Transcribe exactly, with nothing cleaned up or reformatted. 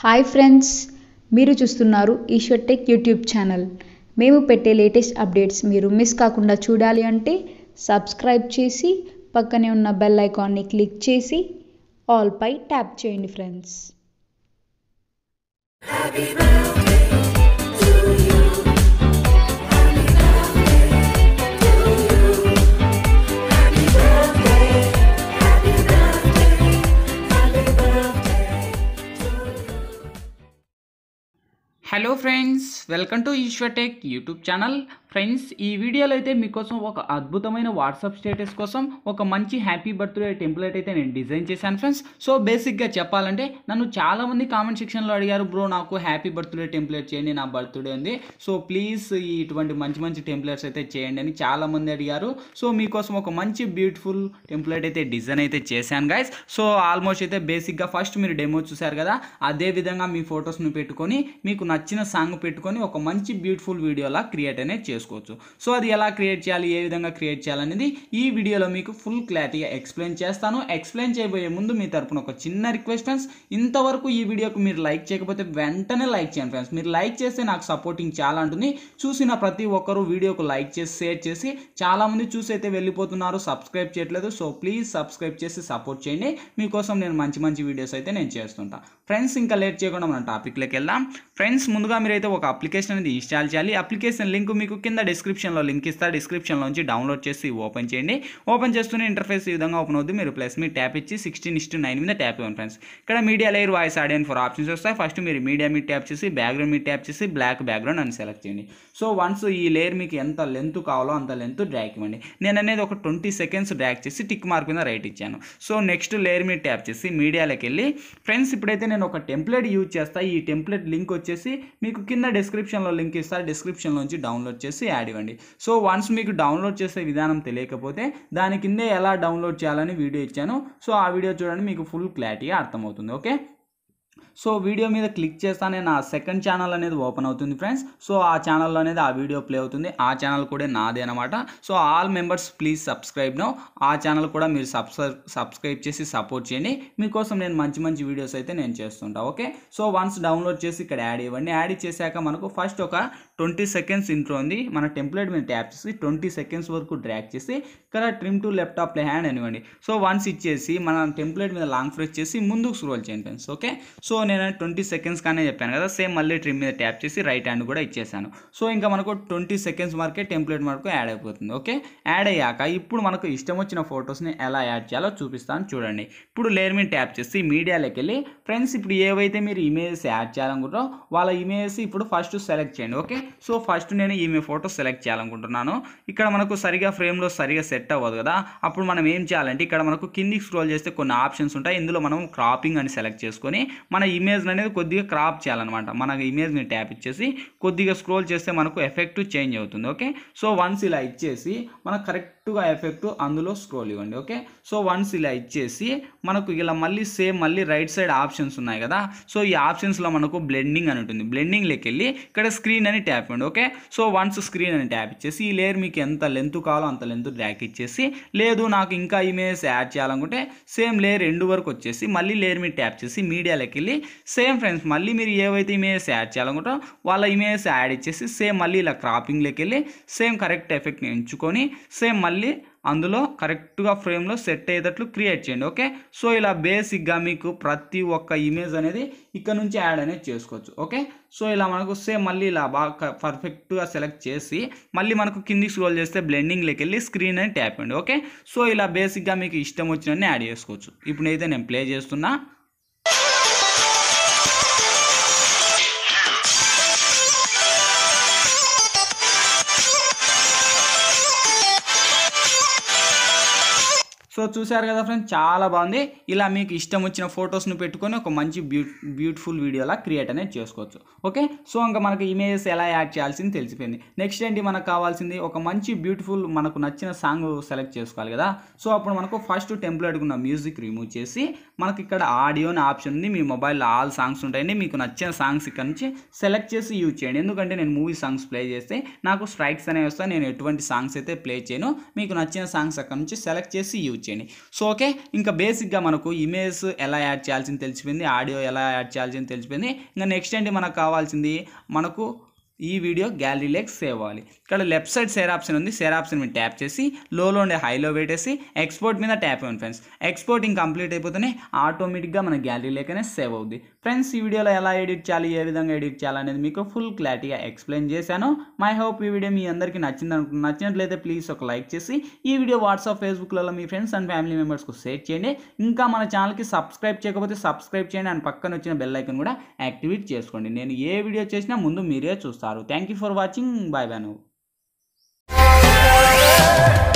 Hi friends, మీరు చూస్తున్నారు Eshwar tech YouTube channel. మేము పెట్టే లేటెస్ట్ అప్డేట్స్ మీరు మిస్ కాకుండా చూడాలి అంటే సబ్స్క్రైబ్ చేసి పక్కనే ఉన్న బెల్ ఐకాన్ని క్లిక్ చేసి ఆల్ పై ట్యాప్ చేయండి friends. Hello friends, welcome to Eshwar tech YouTube channel. Friends, ఈ వీడియోలో అయితే మీకోసం ఒక అద్భుతమైన వాట్సాప్ స్టేటస్ కోసం ఒక మంచి హ్యాపీ బర్త్డే టెంప్లెట్ అయితే నేను డిజైన్ చేశాను ఫ్రెండ్స్. సో బేసిక్గా చెప్పాలంటే నన్ను చాలామంది కామెంట్ సెక్షన్లో అడిగారు, బ్రో నాకు హ్యాపీ బర్త్డే టెంప్లెట్ చేయండి, నా బర్త్డే ఉంది, సో ప్లీజ్ ఇటువంటి మంచి మంచి టెంప్లెట్స్ అయితే చేయండి అని చాలామంది అడిగారు. సో మీకోసం ఒక మంచి బ్యూటిఫుల్ టెంప్లెట్ అయితే డిజైన్ అయితే చేశాను గైస్. సో ఆల్మోస్ట్ అయితే బేసిక్గా ఫస్ట్ మీరు డెమో చూశారు కదా, అదే విధంగా మీ ఫొటోస్ని పెట్టుకొని మీకు నచ్చిన సాంగ్ పెట్టుకొని ఒక మంచి బ్యూటిఫుల్ వీడియోలా క్రియేట్ అనేది చేసుకోవచ్చు. సో అది ఎలా క్రియేట్ చేయాలి, ఏ విధంగా క్రియేట్ చేయాలనేది ఈ వీడియోలో మీకు ఫుల్ క్లారిటీగా ఎక్స్ప్లెయిన్ చేస్తాను. ఎక్స్ప్లెయిన్ చేయబోయే ముందు మీ తరపున ఒక చిన్న రిక్వెస్ట్ ఫ్రెండ్స్, ఇంతవరకు ఈ వీడియోకి మీరు లైక్ చేయకపోతే వెంటనే లైక్ చేయండి ఫ్రెండ్స్. మీరు లైక్ చేస్తే నాకు సపోర్టింగ్ చాలా ఉంటుంది. చూసిన ప్రతి ఒక్కరు వీడియోకు లైక్ చేసి షేర్ చేసి, చాలామంది చూసి అయితే వెళ్ళిపోతున్నారు, సబ్స్క్రైబ్ చేయట్లేదు. సో ప్లీజ్ సబ్స్క్రైబ్ చేసి సపోర్ట్ చేయండి. మీకోసం నేను మంచి మంచి వీడియోస్ అయితే నేను చేస్తుంటా ఫ్రెండ్స్. ఇంకా లేట్ చేయకుండా మన టాపిక్లోకి వెళ్దాం ఫ్రెండ్స్. ముందుగా మీరైతే ఒక అప్లికేషన్ అనేది ఇన్స్టాల్ చేయాలి. అప్లికేషన్ లింక్ మీకు కింద డిస్క్రిప్షన్లో లింక్ ఇస్తా, డిస్క్రిప్షన్లోంచి డౌన్లోడ్ చేసి ఓపెన్ చేయండి. ఓపెన్ చేస్తూనే ఇంటర్ఫేస్ ఈ విధంగా ఓపెన్ అవుతుంది. మీరు ప్లస్ మీ ట్యాప్ ఇచ్చి సిక్స్టీన్ ఇస్టు నైన్ మీద ట్యాప్ ఇవ్వండి ఫ్రెండ్స్. ఇక్కడ media layer, voice, audio four options వస్తాయి. ఫస్ట్ మీరు మీడియా మీద ట్యాప్ చేసి బ్యాక్గ్రౌండ్ మీద ట్యాప్ చేసి బ్లాక్ బ్యాక్గ్రౌండ్ అని సెలెక్ట్ చేయండి. సో వన్స్ ఈ లేయర్ మీకు ఎంత లెంత్ కావాలో అంత లెంత్ డ్రాగ్ ఇవ్వండి. నేను అనేది ఒక ట్వంటీ సెకండ్స్ డ్రాగ్ చేసి టిక్ మార్క్ మీద రైట్ ఇచ్చాను. సో నెక్స్ట్ లేయర్ మీద ట్యాప్ చేసి మీడియాలోకి వెళ్ళి ఫ్రెండ్స్, ఇప్పుడైతే నేను ఒక టెంప్లెట్ యూజ్ చేస్తా. ఈ టెంప్లెట్ లింక్ వచ్చేసి మీకు కింద డిస్క్రిప్షన్లో లింక్ ఇస్తా, డిస్క్రిప్షన్లోంచి డౌన్లోడ్ చేసి యాడ్ ఇవ్వండి. సో వన్స్ మీకు డౌన్లోడ్ చేసే విధానం తెలియకపోతే దాని కిందే ఎలా డౌన్లోడ్ చేయాలని వీడియో ఇచ్చాను. సో ఆ వీడియో చూడండి, మీకు ఫుల్ క్లారిటీగా అర్థమవుతుంది. ఓకే, సో వీడియో మీద క్లిక్ చేస్తానే నా సెకండ్ ఛానల్ అనేది ఓపెన్ అవుతుంది ఫ్రెండ్స్. సో ఆ ఛానల్లో అనేది ఆ వీడియో ప్లే అవుతుంది. ఆ ఛానల్ కూడా నాదే అనమాట. So all members please subscribe now. ఆ ఛానల్ కూడా మీరు సబ్స్క్రైబ్ సబ్స్క్రైబ్ చేసి సపోర్ట్ చేయండి. మీకోసం నేను మంచి మంచి వీడియోస్ అయితే నేను చేస్తుంటా. ఓకే, సో వన్స్ డౌన్లోడ్ చేసి ఇక్కడ యాడ్ ఇవ్వండి. యాడ్ చేశాక మనకు ఫస్ట్ ఒక ట్వంటీ సెకండ్స్ ఇంట్రో ఉంది. మన టెంప్లెట్ మీద ట్యాప్ చేసి ట్వంటీ సెకండ్స్ వరకు డ్రాగ్ చేసి ఇక్కడ trim to left of play hand అనివ్వండి. సో వన్స్ ఇచ్చేసి మన టెంప్లెట్ మీద లాంగ్ ప్రెస్ చేసి ముందుకు స్క్రోల్ చేయండి ఫ్రెండ్స్. ఓకే, సో నేను ట్వంటీ సెకండ్స్ కానీ చెప్పాను కదా, సేమ్ మళ్ళీ ట్రిమ్ మీద ట్యాప్ చేసి రైట్ హ్యాండ్ కూడా ఇచ్చేసాను. సో ఇంకా మనకు ట్వంటీ సెకండ్స్ వరకే టెంప్లెట్ మనకు యాడ్ అయిపోతుంది. ఓకే, యాడ్ అయ్యాక ఇప్పుడు మనకు ఇష్టం వచ్చిన ఫొటోస్ని ఎలా యాడ్ చేయాలో చూపిస్తాను చూడండి. ఇప్పుడు లేయర్ మీద ట్యాప్ చేసి మీడియాలోకి వెళ్ళి ఫ్రెండ్స్, ఇప్పుడు ఏవైతే మీరు ఇమేజెస్ యాడ్ చేయాలనుకుంటారో వాళ్ళ ఇమేజెస్ ఇప్పుడు ఫస్ట్ సెలెక్ట్ చేయండి. ఓకే, సో ఫస్ట్ నేను ఈమె ఫోటో సెలెక్ట్ చేయాలనుకుంటున్నాను. ఇక్కడ మనకు సరిగా ఫ్రేమ్లో సరిగా సెట్ అవ్వదు కదా, అప్పుడు మనం ఏం చేయాలంటే ఇక్కడ మనకు కిందికి స్క్రోల్ చేస్తే కొన్ని ఆప్షన్స్ ఉంటాయి. ఇందులో మనం క్రాపింగ్ అని సెలెక్ట్ చేసుకొని మన ఇమేజ్ అనేది కొద్దిగా క్రాప్ చేయాలన్నమాట. మన ఇమేజ్ మీద ట్యాప్ ఇచ్చేసి కొద్దిగా స్క్రోల్ చేస్తే మనకు ఎఫెక్ట్ చేంజ్ అవుతుంది. ఓకే, సో వన్స్ ఇలా ఇచ్చేసి మనకు కరెక్ట్గా ఎఫెక్ట్ అందులో స్క్రోల్ ఇవ్వండి. ఓకే, సో వన్స్ ఇలా ఇచ్చేసి మనకు ఇలా మళ్ళీ సేమ్ మళ్ళీ రైట్ సైడ్ ఆప్షన్స్ ఉన్నాయి కదా, సో ఈ ఆప్షన్స్లో మనకు బ్లెండింగ్ అని ఉంటుంది. బ్లెండింగ్లోకి వెళ్ళి ఇక్కడ స్క్రీన్ అని ట్యాప్ ఇవ్వండి. ఓకే, సో వన్స్ స్క్రీన్ అని ట్యాప్ ఇచ్చేసి ఈ లేయర్ మీకు ఎంత లెంత్ కావాలో అంత లెంత్ డ్రాగ్ ఇచ్చేసి, లేదు నాకు ఇంకా ఇమేజ్ యాడ్ చేయాలనుకుంటే సేమ్ లేయర్ ఎండ్ వరకు వచ్చేసి మళ్ళీ లేయర్ మీద ట్యాప్ చేసి మీడియాలోకి వెళ్ళి సేమ్ ఫ్రెండ్స్ మళ్ళీ మీరు ఏవైతే ఇమేజెస్ యాడ్ చేయాలనుకుంటారో వాళ్ళ ఇమేజెస్ యాడ్ ఇచ్చేసి సేమ్ మళ్ళీ ఇలా క్రాపింగ్లోకి వెళ్ళి సేమ్ కరెక్ట్ ఎఫెక్ట్ని ఎంచుకొని సేమ్ మళ్ళీ అందులో కరెక్ట్గా ఫ్రేమ్లో సెట్ అయ్యేటట్లు క్రియేట్ చేయండి. ఓకే, సో ఇలా బేసిక్గా మీకు ప్రతి ఒక్క ఇమేజ్ అనేది ఇక్కడ నుంచి యాడ్ అనేది చేసుకోవచ్చు. ఓకే, సో ఇలా మనకు సేమ్ మళ్ళీ ఇలా బాగా పర్ఫెక్ట్గా సెలెక్ట్ చేసి మళ్ళీ మనకు కిందికి స్క్రోల్ చేస్తే బ్లెండింగ్లోకి వెళ్ళి స్క్రీన్ అని ట్యాప్ అండి. ఓకే, సో ఇలా బేసిక్గా మీకు ఇష్టం వచ్చినన్ని యాడ్ చేసుకోవచ్చు. ఇప్పుడు అయితే నేను ప్లే చేస్తున్నా. సో చూసారు కదా ఫ్రెండ్స్, చాలా బాగుంది. ఇలా మీకు ఇష్టం వచ్చిన ఫొటోస్ని పెట్టుకొని ఒక మంచి బ్యూ బ్యూటిఫుల్ వీడియోలా క్రియేట్ అనేది చేసుకోవచ్చు. ఓకే, సో ఇంకా మనకు ఇమేజెస్ ఎలా యాడ్ చేయాల్సింది తెలిసిపోయింది. నెక్స్ట్ ఏంటి మనకు కావాల్సింది, ఒక మంచి బ్యూటిఫుల్ మనకు నచ్చిన సాంగ్ సెలెక్ట్ చేసుకోవాలి కదా. సో అప్పుడు మనకు ఫస్ట్ టెంప్లెట్ ఉన్న మ్యూజిక్ రిమూవ్ చేసి మనకి ఇక్కడ ఆడియో అని ఆప్షన్ ఉంది. మీ మొబైల్లో ఆల్ సాంగ్స్ ఉంటాయండి. మీకు నచ్చిన సాంగ్స్ ఇక్కడ నుంచి సెలెక్ట్ చేసి యూజ్ చేయండి. ఎందుకంటే నేను మూవీ సాంగ్స్ ప్లే చేస్తే నాకు స్ట్రైక్స్ అనేవి వస్తాయి. నేను ఎటువంటి సాంగ్స్ అయితే ప్లే చేయను. మీకు నచ్చిన సాంగ్స్ అక్కడ నుంచి సెలెక్ట్ చేసి యూజ్ చేయండి. చేయండి. సో ఓకే, ఇంకా బేసిక్గా మనకు ఇమేజ్ ఎలా యాడ్ చేయాల్సింది తెలిసిపోయింది, ఆడియో ఎలా యాడ్ చేయాల్సింది తెలిసిపోయింది. ఇంకా నెక్స్ట్ ఏంటి మనకు కావాల్సింది, మనకు ఈ వీడియో గ్యాలరీలోకి సేవ్ అవ్వాలి. ఇక్కడ లెఫ్ట్ సైడ్ షేర్ ఆప్షన్ ఉంది, షేర్ ఆప్షన్ మీద ట్యాప్ చేసి లోలో ఉండే హైలో పెట్టేసి ఎక్స్పోర్ట్ మీద ట్యాప్ ఇవ్వండి ఫ్రెండ్స్. ఎక్స్పోర్టింగ్ కంప్లీట్ అయిపోతేనే ఆటోమేటిక్గా మన గ్యాలరీలోకనే సేవ్ అవుద్ది. ఫ్రెండ్స్ ఈ వీడియోలో ఎలా ఎడిట్ చేయాలి, ఏ విధంగా ఎడిట్ చేయాలనేది మీకు ఫుల్ క్లారిటీగా ఎక్స్ప్లెయిన్ చేశాను. మై హోప్ ఈ వీడియో మీ అందరికీ నచ్చింది అనుకుంటున్నాను. నచ్చినట్లయితే ప్లీజ్ ఒక లైక్ చేసి ఈ వీడియో వాట్సాప్ ఫేస్బుక్లలో మీ ఫ్రెండ్స్ అండ్ ఫ్యామిలీ మెంబర్స్కు షేర్ చేయండి. ఇంకా మన ఛానల్కి సబ్స్క్రైబ్ చేయకపోతే సబ్స్క్రైబ్ చేయండి అండ్ పక్కన వచ్చిన బెల్ ఐకాన్ కూడా యాక్టివేట్ చేసుకోండి. నేను ఏ వీడియో చేసినా ముందు మీరే చూస్తారు. Thank you for watching. Bye bye.